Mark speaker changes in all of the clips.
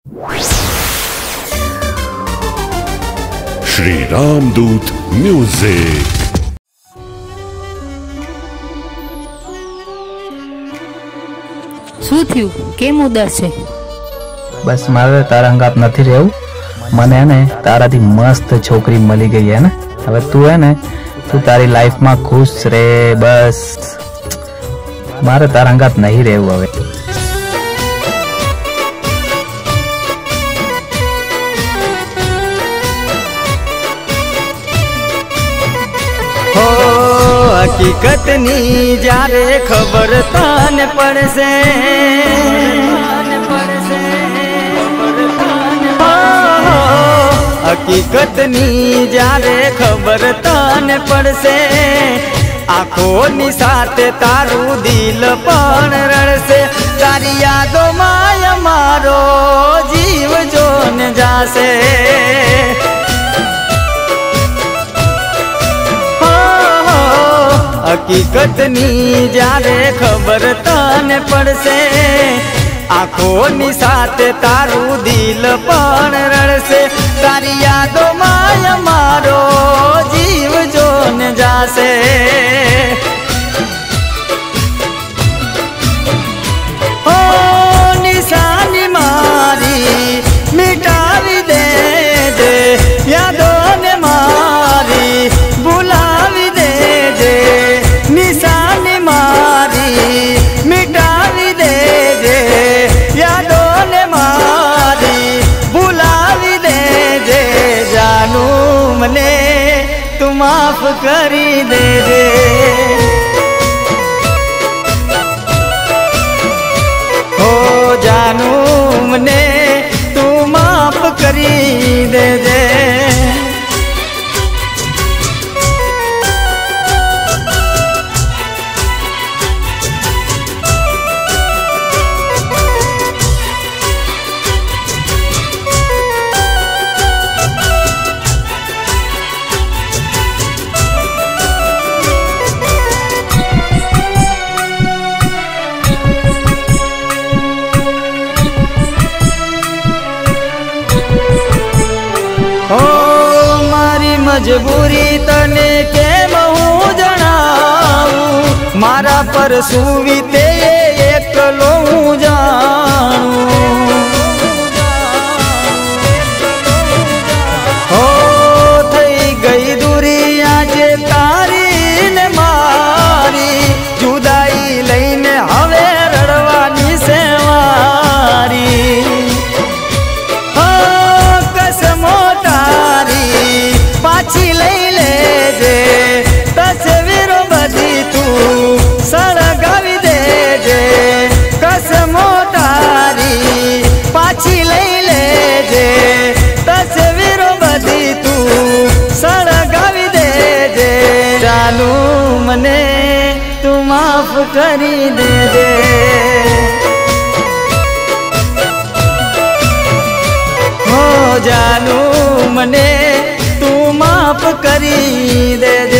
Speaker 1: श्री रामदूत music.
Speaker 2: શું થયું? કેમ ઉદાસ છે?
Speaker 3: બસ મારે તારા અંગાત નથી રહેવું। મને ને તારાથી મસ્ત છોકરી મળી ગઈ હે ને। હવે તું હે ને તું તારી લાઈફમાં ખુશ રહે। બસ મારે તારા અંગાત નહીં રહેવું હવે।
Speaker 4: હકીકતની જ્યારે ખબર તને પડશે, હકીકતની જ્યારે ખબર તને પડશે, આંખોની સાથે તારું દિલ પણ રડશે। તારી યાદોમાં મારો જીવ જોન જાશે। હકીકતની જ્યારે ખબર તને પડશે, આંખોની સાથે તારું દિલ પણ રડશે। તારી યાદોમાં મારો જીવ જોન જાશે। ઓ નિશાની મારી મિટાવી દેજે, યાદોને મારી ભૂલાવી દેજે। નિશાની મારી મિટાવી દેજે, યાદોને મારી ભૂલાવી દેજે। જાનું મને તું માફ કરી દેજે। હો જાનું મને તું માફ કરી દેજે। मजबूरी तने केम हूँ जणावूं, मारा पर सुवीते एकलो हूँ जानूं। हो थई गई दूरी आज तारी ने मारी, जुदाई लईने हवे रड़वानी से मारी। कसमो तारी पाछी लई लेजे, तस्वीरो बधी तू सळगावी देजे। कसमो तारी पाछी लई लेजे, तस्वीरो बधी तू सळगावी देजे। जानू मने तू माफ करी देजे। हो जानू मने तू माफ करी देजे।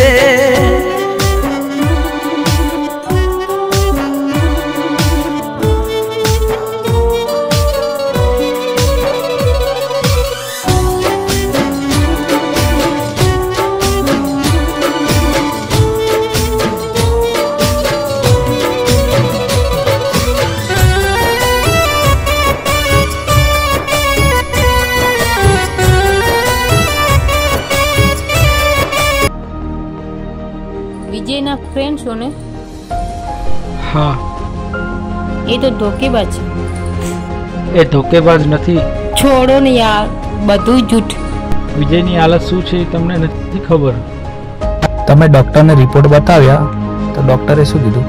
Speaker 2: વિજયના ફ્રેન્ડ છો ને?
Speaker 3: હા।
Speaker 2: એ તો ધોકેબાજ છે।
Speaker 3: એ ધોકેબાજ નથી।
Speaker 2: છોડો ને યાર, બધું જૂઠ।
Speaker 3: વિજયની હાલત શું છે તમને નથી ખબર? તમે ડોક્ટરને રિપોર્ટ બતાવ્યા તો ડોક્ટરે શું કીધું?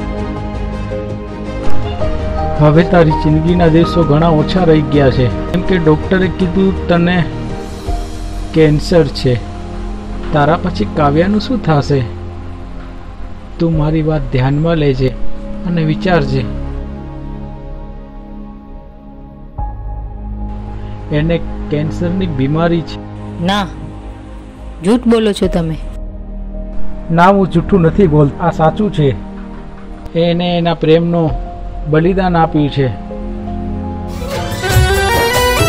Speaker 3: હવે તારી જિંદગીના દિવસો ઘણા ઓછા રહી ગયા છે, કેમ કે ડોક્ટરે કીધું તને કેન્સર છે। તારા પછી કાવ્યાનું શું થશે? તું મારી વાત ધ્યાનમાં લેજે અને વિચારજે। એને કેન્સરની બીમારી છે।
Speaker 2: ના, જૂઠ બોલો છો તમે।
Speaker 3: ના, હું જૂઠું નથી બોલતો, આ સાચું છે। એને એના પ્રેમનો બલિદાન આપ્યું છે।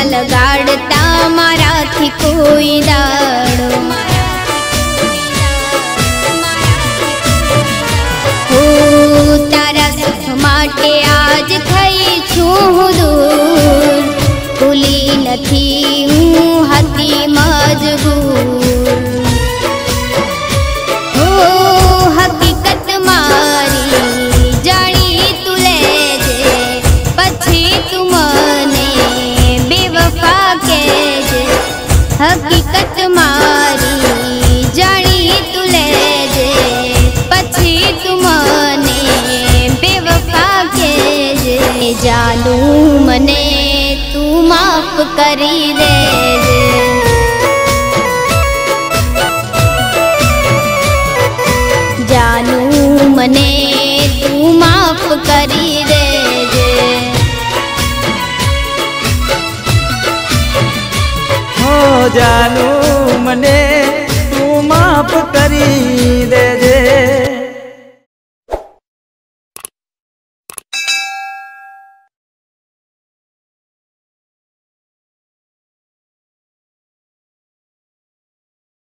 Speaker 5: લગાડતા મારાથી કોઈ દાડો હો તારા સુખ માટે આજ થઈ છું દૂર ભૂલી નથી હું હતી મજબૂર હો હકીકત મારી જાણી તું લેજે પછી તું મને બેવફા કહેજે હકીકત મારી જાણી તું લેજે પછી તું મને બેવફા કહેજે જાનુ મને તું માફ કરી દેજે જાનુ મને તું માફ કરી દેજે
Speaker 4: હો જાનુ મને તું માફ કરી